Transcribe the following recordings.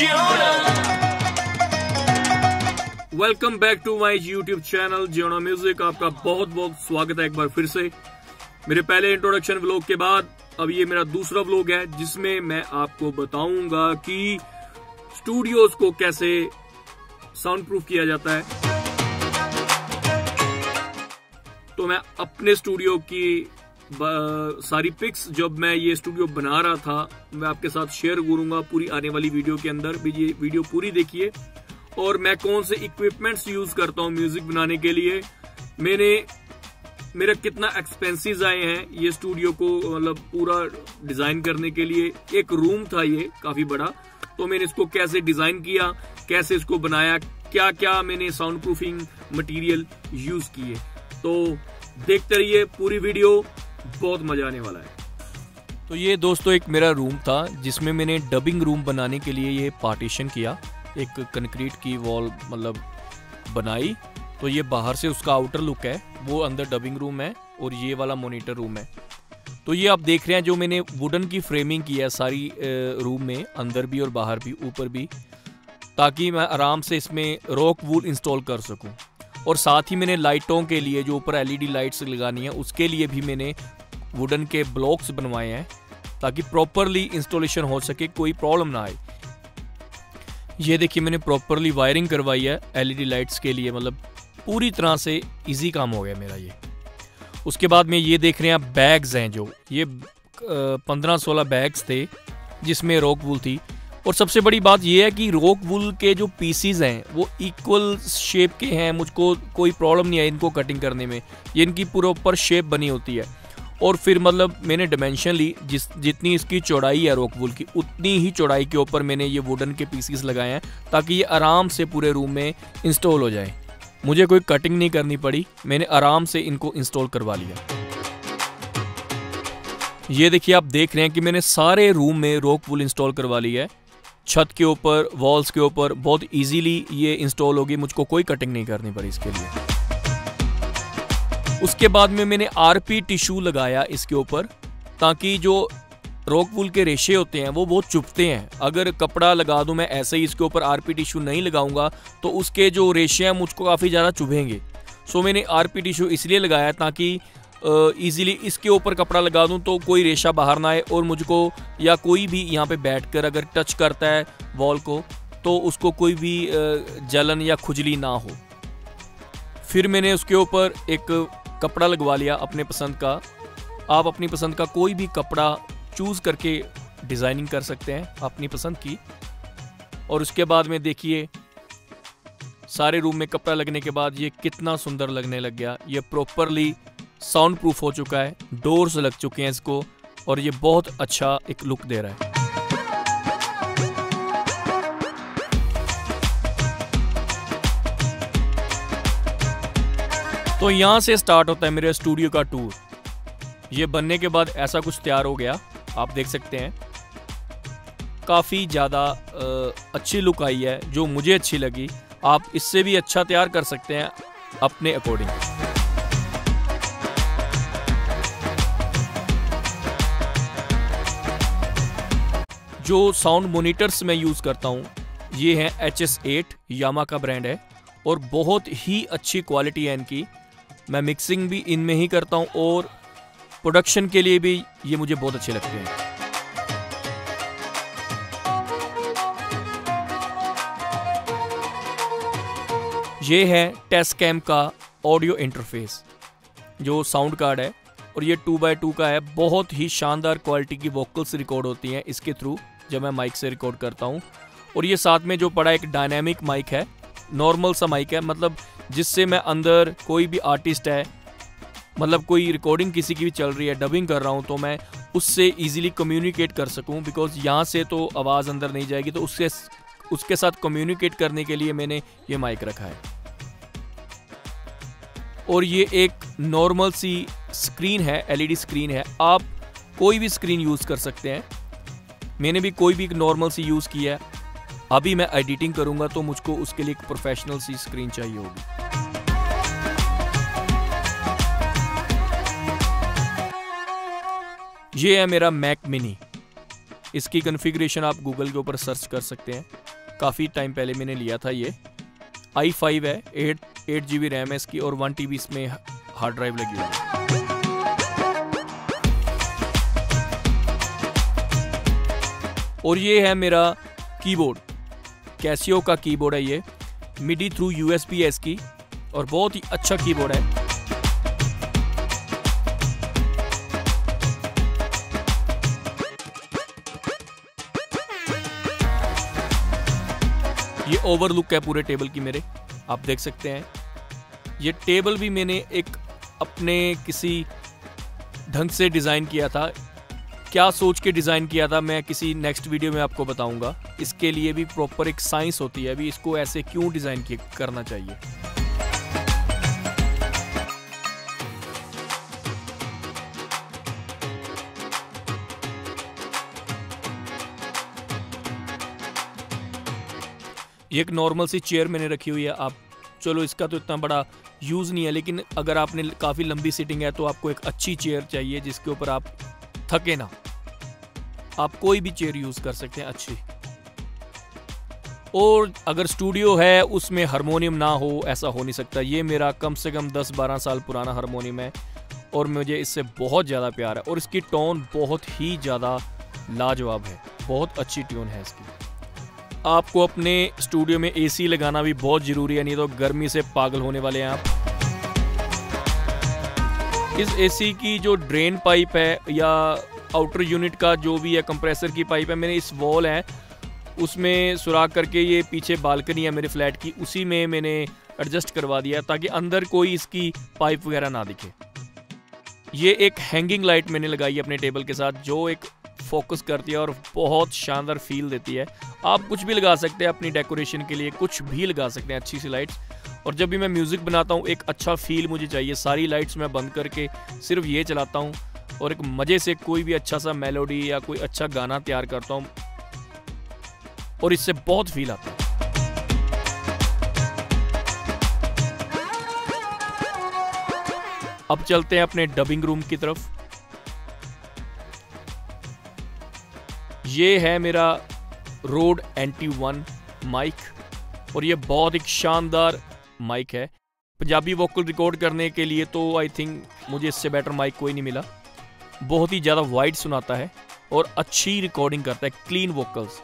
Welcome back to my YouTube channel Jiona music. आपका बहुत बहुत स्वागत है एक बार फिर से। मेरे पहले इंट्रोडक्शन व्लॉग के बाद अब ये मेरा दूसरा व्लॉग है जिसमें मैं आपको बताऊंगा कि स्टूडियोज को कैसे साउंड प्रूफ किया जाता है। तो मैं अपने स्टूडियो की सारी पिक्स जब मैं ये स्टूडियो बना रहा था मैं आपके साथ शेयर करूंगा पूरी आने वाली वीडियो के अंदर भी। ये वीडियो पूरी देखिए और मैं कौन से इक्विपमेंट्स यूज करता हूँ म्यूजिक बनाने के लिए, मेरा कितना एक्सपेंसेस आए हैं ये स्टूडियो को मतलब पूरा डिजाइन करने के लिए। एक रूम था ये काफी बड़ा, तो मैंने इसको कैसे डिजाइन किया, कैसे इसको बनाया, क्या क्या मैंने साउंड प्रूफिंग मटेरियल यूज किए। तो देखते रहिए पूरी वीडियो, बहुत मजा आने वाला है। तो ये दोस्तों एक मेरा रूम था जिसमें मैंने डबिंग रूम बनाने के लिए ये पार्टीशन किया, एक कंक्रीट की वॉल मतलब बनाई। तो ये बाहर से उसका आउटर लुक है, वो अंदर डबिंग रूम है और ये वाला मॉनिटर रूम है। तो ये आप देख रहे हैं जो मैंने वुडन की फ्रेमिंग की है सारी रूम में, अंदर भी और बाहर भी ऊपर भी, ताकि मैं आराम से इसमें रॉक वूल इंस्टॉल कर सकूं। और साथ ही मैंने लाइटों के लिए जो ऊपर एलईडी लाइट्स लगानी है उसके लिए भी मैंने वुडन के ब्लॉक्स बनवाए हैं ताकि प्रॉपरली इंस्टॉलेशन हो सके, कोई प्रॉब्लम ना आए। ये देखिए मैंने प्रॉपरली वायरिंग करवाई है एलईडी लाइट्स के लिए, मतलब पूरी तरह से इजी काम हो गया मेरा ये। उसके बाद में ये देख रहे हैं बैग्स हैं, जो ये 15-16 बैग्स थे जिसमें रॉक वूल थी। और सबसे बड़ी बात ये है कि रॉक वूल के जो पीसीज हैं वो इक्वल शेप के हैं, मुझको कोई प्रॉब्लम नहीं है इनको कटिंग करने में, ये इनकी प्रॉपर शेप बनी होती है। और फिर मतलब मैंने डायमेंशन ली, जितनी इसकी चौड़ाई है रॉक वूल की उतनी ही चौड़ाई के ऊपर मैंने ये वुडन के पीसीज लगाए हैं ताकि ये आराम से पूरे रूम में इंस्टॉल हो जाए। मुझे कोई कटिंग नहीं करनी पड़ी, मैंने आराम से इनको इंस्टॉल करवा लिया। ये देखिए आप देख रहे हैं कि मैंने सारे रूम में रॉक वूल इंस्टॉल करवा ली है, छत के ऊपर, वॉल्स के ऊपर, बहुत इजीली ये इंस्टॉल होगी, मुझको कोई कटिंग नहीं करनी पड़ी इसके लिए। उसके बाद में मैंने आरपी टिश्यू लगाया इसके ऊपर ताकि जो रॉक वूल के रेशे होते हैं वो बहुत चुभते हैं। अगर कपड़ा लगा दूं मैं ऐसे ही इसके ऊपर आरपी टिश्यू नहीं लगाऊंगा तो उसके जो रेशे हैं मुझको काफ़ी ज़्यादा चुभेंगे। सो मैंने आरपी टिश्यू इसलिए लगाया ताकि इजीली इसके ऊपर कपड़ा लगा दूं तो कोई रेशा बाहर ना आए और मुझको या कोई भी यहाँ पे बैठकर अगर टच करता है वॉल को तो उसको कोई भी जलन या खुजली ना हो। फिर मैंने उसके ऊपर एक कपड़ा लगवा लिया अपने पसंद का। आप अपनी पसंद का कोई भी कपड़ा चूज़ करके डिज़ाइनिंग कर सकते हैं अपनी पसंद की। और उसके बाद में देखिए सारे रूम में कपड़ा लगने के बाद ये कितना सुंदर लगने लग गया। ये प्रॉपरली साउंड प्रूफ हो चुका है, डोर्स लग चुके हैं इसको और ये बहुत अच्छा एक लुक दे रहा है। तो यहाँ से स्टार्ट होता है मेरे स्टूडियो का टूर। ये बनने के बाद ऐसा कुछ तैयार हो गया, आप देख सकते हैं। काफ़ी ज़्यादा अच्छी लुक आई है जो मुझे अच्छी लगी। आप इससे भी अच्छा तैयार कर सकते हैं अपने अकॉर्डिंग। जो साउंड मॉनिटर्स मैं यूज़ करता हूँ ये हैं HS8, यामा का ब्रांड है और बहुत ही अच्छी क्वालिटी है इनकी। मैं मिक्सिंग भी इनमें ही करता हूँ और प्रोडक्शन के लिए भी ये मुझे बहुत अच्छे लगते हैं। ये है टेस्कैम का ऑडियो इंटरफेस जो साउंड कार्ड है और ये 2x2 का है। बहुत ही शानदार क्वालिटी की वोकल्स रिकॉर्ड होती हैं इसके थ्रू जब मैं माइक से रिकॉर्ड करता हूँ। और ये साथ में जो पड़ा एक डायनामिक माइक है, नॉर्मल सा माइक है, मतलब जिससे मैं अंदर कोई भी आर्टिस्ट है, मतलब कोई रिकॉर्डिंग किसी की भी चल रही है, डबिंग कर रहा हूँ, तो मैं उससे इजीली कम्युनिकेट कर सकूँ। बिकॉज यहाँ से तो आवाज़ अंदर नहीं जाएगी, तो उसके साथ कम्युनिकेट करने के लिए मैंने ये माइक रखा है। और ये एक नॉर्मल सी स्क्रीन है, एलईडी स्क्रीन है, आप कोई भी स्क्रीन यूज़ कर सकते हैं। मैंने भी कोई भी एक नॉर्मल सी यूज़ की है। अभी मैं एडिटिंग करूंगा तो मुझको उसके लिए एक प्रोफेशनल सी स्क्रीन चाहिए होगी। ये है मेरा मैक मिनी। इसकी कॉन्फ़िगरेशन आप गूगल के ऊपर सर्च कर सकते हैं। काफ़ी टाइम पहले मैंने लिया था। ये i5 है, 8 GB रैम है इसकी और 1 TB इसमें हार्ड ड्राइव लगी हुई है। और ये है मेरा कीबोर्ड, कैसियो का कीबोर्ड है ये, मिडी थ्रू USB है इसकी और बहुत ही अच्छा कीबोर्ड है। ये ओवरलुक है पूरे टेबल की मेरे, आप देख सकते हैं। ये टेबल भी मैंने एक अपने किसी ढंग से डिज़ाइन किया था, क्या सोच के डिज़ाइन किया था मैं किसी नेक्स्ट वीडियो में आपको बताऊंगा। इसके लिए भी प्रॉपर एक साइंस होती है, अभी इसको ऐसे क्यों डिज़ाइन करना चाहिए। ये एक नॉर्मल सी चेयर मैंने रखी हुई है। आप चलो इसका तो इतना बड़ा यूज़ नहीं है, लेकिन अगर आपने काफ़ी लंबी सीटिंग है तो आपको एक अच्छी चेयर चाहिए जिसके ऊपर आप थके ना। आप कोई भी चेयर यूज़ कर सकते हैं अच्छी। और अगर स्टूडियो है उसमें हारमोनियम ना हो, ऐसा हो नहीं सकता। ये मेरा कम से कम 10-12 साल पुराना हारमोनियम है और मुझे इससे बहुत ज़्यादा प्यार है और इसकी टोन बहुत ही ज़्यादा लाजवाब है, बहुत अच्छी ट्यून है इसकी। आपको अपने स्टूडियो में AC लगाना भी बहुत ज़रूरी है, नहीं तो गर्मी से पागल होने वाले हैं आप। इस AC की जो ड्रेन पाइप है या आउटर यूनिट का जो भी है कंप्रेसर की पाइप है, मैंने इस वॉल है उसमें सुराख करके, ये पीछे बालकनी है मेरे फ्लैट की, उसी में मैंने एडजस्ट करवा दिया ताकि अंदर कोई इसकी पाइप वगैरह ना दिखे। ये एक हैंगिंग लाइट मैंने लगाई है अपने टेबल के साथ, जो एक फोकस करती है और बहुत शानदार फील देती है। आप कुछ भी लगा सकते हैं अपनी डेकोरेशन के लिए, कुछ भी लगा सकते हैं अच्छी सी लाइट्स। और जब भी मैं म्यूज़िक बनाता हूँ एक अच्छा फील मुझे चाहिए, सारी लाइट्स मैं बंद करके सिर्फ ये चलाता हूँ और एक मज़े से कोई भी अच्छा सा मेलोडी या कोई अच्छा गाना तैयार करता हूँ और इससे बहुत फील आता है। अब चलते हैं अपने डबिंग रूम की तरफ। ये है मेरा रोड NT1 माइक और ये बहुत एक शानदार माइक है पंजाबी वोकल रिकॉर्ड करने के लिए। तो आई थिंक मुझे इससे बेटर माइक कोई नहीं मिला। बहुत ही ज़्यादा वाइड सुनाता है और अच्छी रिकॉर्डिंग करता है, क्लीन वोकल्स।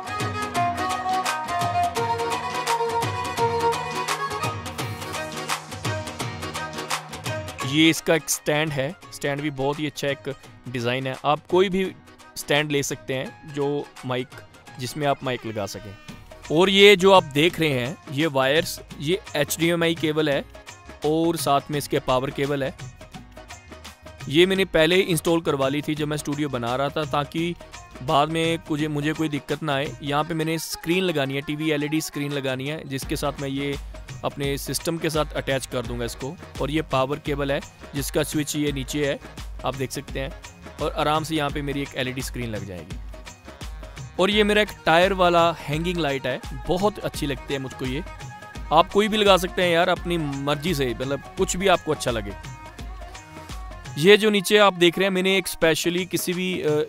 ये इसका एक स्टैंड है, स्टैंड भी बहुत ही अच्छा एक डिज़ाइन है। आप कोई भी स्टैंड ले सकते हैं जो माइक, जिसमें आप माइक लगा सकें। और ये जो आप देख रहे हैं ये वायर्स, ये HDMI केबल है और साथ में इसके पावर केबल है। ये मैंने पहले ही इंस्टॉल करवा ली थी जब मैं स्टूडियो बना रहा था, ताकि बाद में मुझे कोई दिक्कत ना आए। यहाँ पे मैंने स्क्रीन लगानी है, TV LED स्क्रीन लगानी है, जिसके साथ मैं ये अपने सिस्टम के साथ अटैच कर दूंगा इसको। और ये पावर केबल है जिसका स्विच ये नीचे है, आप देख सकते हैं। और आराम से यहाँ पे मेरी एक LED स्क्रीन लग जाएगी। और ये मेरा एक टायर वाला हैंगिंग लाइट है, बहुत अच्छी लगती है मुझको ये। आप कोई भी लगा सकते हैं यार अपनी मर्जी से, मतलब कुछ भी आपको अच्छा लगे। ये जो नीचे आप देख रहे हैं, मैंने एक स्पेशली किसी भी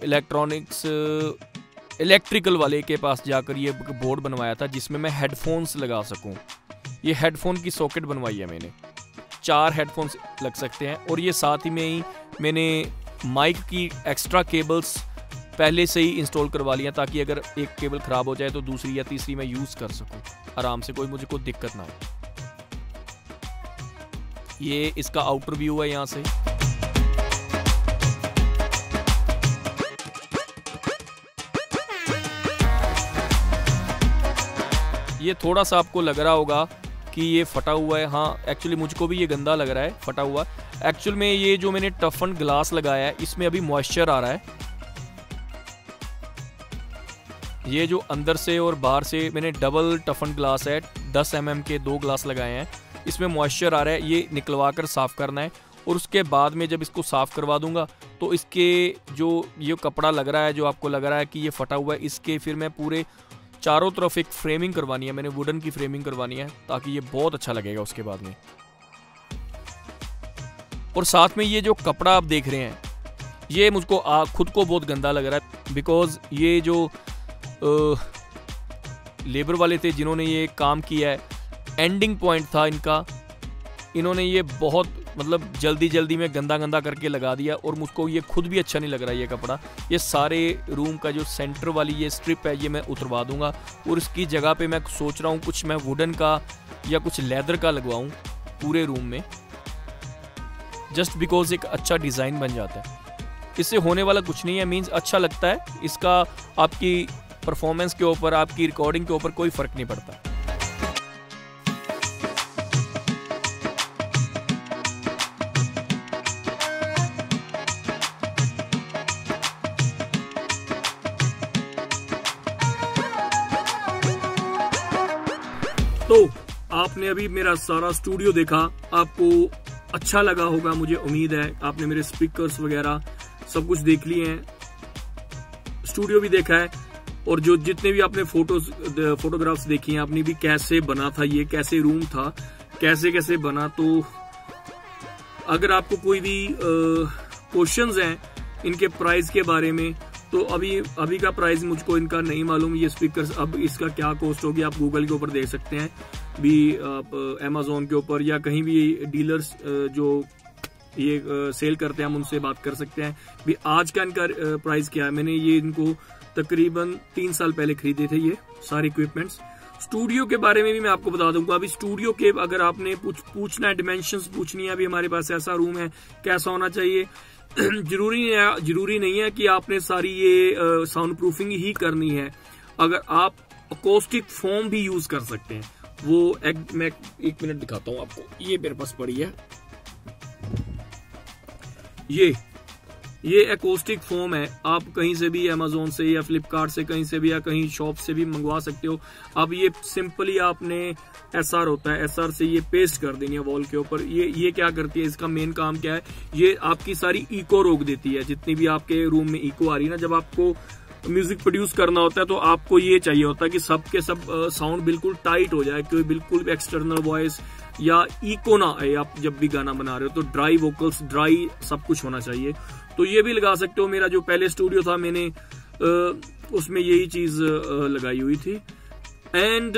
इलेक्ट्रिकल वाले के पास जाकर ये बोर्ड बनवाया था जिसमें मैं हेडफोन्स लगा सकूं। ये हेडफोन की सॉकेट बनवाई है मैंने, 4 हेडफोन्स लग सकते हैं। और ये साथ ही में ही मैंने माइक की एक्स्ट्रा केबल्स पहले से ही इंस्टॉल करवा लिया, ताकि अगर एक केबल ख़राब हो जाए तो दूसरी या तीसरी मैं यूज़ कर सकूं आराम से, मुझे कोई दिक्कत ना हो। ये इसका आउटर व्यू है यहाँ से। ये थोड़ा सा आपको लग रहा होगा कि ये फटा हुआ है, हाँ एक्चुअली मुझको भी ये गंदा लग रहा है, फटा हुआ। एक्चुअल में ये जो मैंने टफन ग्लास लगाया है इसमें अभी मॉइस्चर आ रहा है। ये जो अंदर से और बाहर से मैंने डबल टफन ग्लास है, 10 mm के 2 ग्लास लगाए हैं, इसमें मॉइस्चर आ रहा है। ये निकलवा कर साफ़ करना है और उसके बाद में जब इसको साफ़ करवा दूंगा तो इसके जो ये कपड़ा लग रहा है, जो आपको लग रहा है कि ये फटा हुआ है, इसके फिर मैं पूरे चारों तरफ एक फ्रेमिंग करवानी है, मैंने वुडन की फ्रेमिंग करवानी है, ताकि ये बहुत अच्छा लगेगा उसके बाद में। और साथ में ये जो कपड़ा आप देख रहे हैं, ये मुझको खुद को बहुत गंदा लग रहा है, बिकॉज ये जो लेबर वाले थे जिन्होंने ये काम किया है, एंडिंग पॉइंट था इनका, इन्होंने ये बहुत मतलब जल्दी जल्दी में गंदा गंदा करके लगा दिया और मुझको ये खुद भी अच्छा नहीं लग रहा ये कपड़ा। ये सारे रूम का जो सेंटर वाली ये स्ट्रिप है ये मैं उतरवा दूंगा और इसकी जगह पे मैं सोच रहा हूँ कुछ मैं वुडन का या कुछ लेदर का लगवाऊँ पूरे रूम में, जस्ट बिकॉज एक अच्छा डिज़ाइन बन जाता है। इससे होने वाला कुछ नहीं है, मीन्स अच्छा लगता है, इसका आपकी परफॉर्मेंस के ऊपर, आपकी रिकॉर्डिंग के ऊपर कोई फ़र्क नहीं पड़ता। तो आपने अभी मेरा सारा स्टूडियो देखा, आपको अच्छा लगा होगा, मुझे उम्मीद है। आपने मेरे स्पीकर्स वगैरह सब कुछ देख लिए हैं, स्टूडियो भी देखा है, और जो जितने भी आपने फोटोग्राफ्स देखी हैं आपने भी, कैसे बना था ये, कैसे रूम था, कैसे कैसे बना। तो अगर आपको कोई भी क्वेश्चंस हैं इनके प्राइस के बारे में, तो अभी का प्राइस मुझको इनका नहीं मालूम, ये स्पीकर्स अब इसका क्या कॉस्ट होगी आप गूगल के ऊपर देख सकते हैं भी, आप अमेजोन के ऊपर या कहीं भी डीलर्स जो ये सेल करते हैं हम उनसे बात कर सकते हैं भी आज का इनका प्राइस क्या है। मैंने ये इनको तकरीबन 3 साल पहले खरीदे थे ये सारे इक्विपमेंट्स। स्टूडियो के बारे में भी मैं आपको बता दूंगा। अभी स्टूडियो के अगर आपने पूछना है, डिमेंशंस पूछनी है, अभी हमारे पास ऐसा रूम है, कैसा होना चाहिए, जरूरी नहीं है कि आपने सारी ये साउंड प्रूफिंग ही करनी है। अगर आप अकोस्टिक फोम भी यूज कर सकते हैं, वो मैं 1 मिनट दिखाता हूं आपको, ये मेरे पास पड़ी है, ये अकोस्टिक फोम है। आप कहीं से भी अमेजोन से या फ्लिपकार्ट से कहीं से भी या कहीं शॉप से भी मंगवा सकते हो। अब ये सिंपली आपने एसआर होता है, एसआर से ये पेस्ट कर देनी है वॉल के ऊपर। ये क्या करती है, इसका मेन काम क्या है, ये आपकी सारी इको रोक देती है। जितनी भी आपके रूम में इको आ रही है ना, जब आपको म्यूजिक प्रोड्यूस करना होता है तो आपको ये चाहिए होता है कि सब के सब साउंड बिल्कुल टाइट हो जाए, कोई बिल्कुल एक्सटर्नल वॉइस या इको ना आए। आप जब भी गाना बना रहे हो तो ड्राई वोकल्स, ड्राई सब कुछ होना चाहिए। तो ये भी लगा सकते हो। मेरा जो पहले स्टूडियो था मैंने उसमें यही चीज लगाई हुई थी। एंड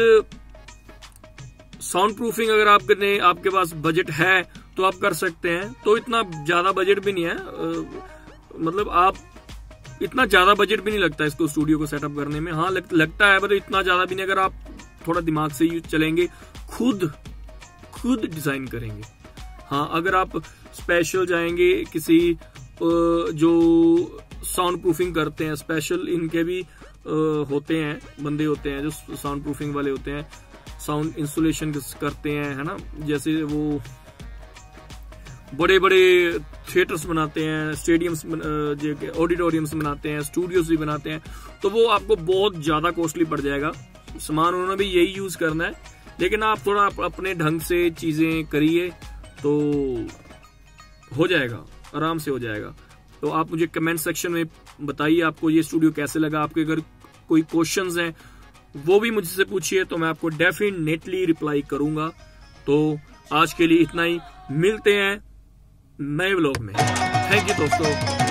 साउंड प्रूफिंग अगर आपके पास बजट है तो आप कर सकते हैं। तो इतना ज्यादा बजट भी नहीं है, मतलब आप इतना ज्यादा बजट भी नहीं लगता इसको स्टूडियो को सेटअप करने में। हाँ लगता है, पर इतना ज्यादा भी नहीं। अगर आप थोड़ा दिमाग से चलेंगे, खुद डिजाइन करेंगे। हाँ, अगर आप स्पेशल जाएंगे किसी जो साउंड प्रूफिंग करते हैं, स्पेशल इनके भी होते हैं, बंदे होते हैं जो साउंड प्रूफिंग वाले होते हैं, साउंड इंसुलेशन करते हैं, है ना। जैसे वो बड़े बड़े थिएटर्स बनाते हैं, स्टेडियम्स, ऑडिटोरियम्स बनाते हैं, स्टूडियोज भी बनाते हैं, तो वो आपको बहुत ज्यादा कॉस्टली पड़ जाएगा। सामान उन्होंने भी यही यूज करना है, लेकिन आप थोड़ा अपने ढंग से चीजें करिए तो हो जाएगा, आराम से हो जाएगा। तो आप मुझे कमेंट सेक्शन में बताइए आपको ये स्टूडियो कैसे लगा। आपके अगर कोई क्वेश्चंस हैं वो भी मुझसे पूछिए, तो मैं आपको डेफिनेटली रिप्लाई करूंगा। तो आज के लिए इतना ही, मिलते हैं नए व्लॉग में। थैंक यू दोस्तों।